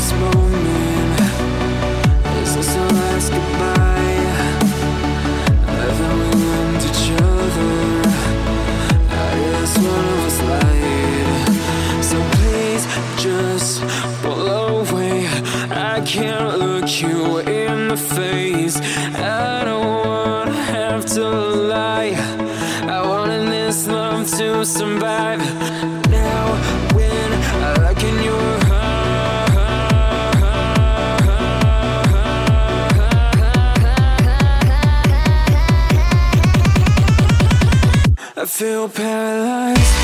this moment, is this our last goodbye? Then we lend each other, I guess one of us lied. So please just pull away, I can't look you in the face. I don't wanna have to lie, I wanted this love to survive. Now when I look in your I feel paralyzed.